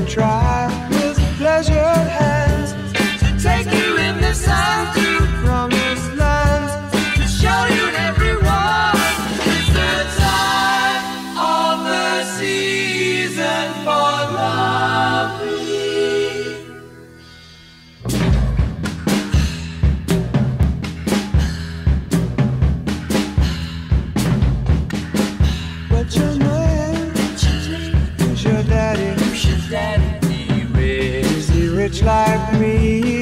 and try with pleasured hands to take you in the sun to promised lands, to show you everyone. It's the time of the season for loving. What's your name? Who's your daddy? Is he rich like me?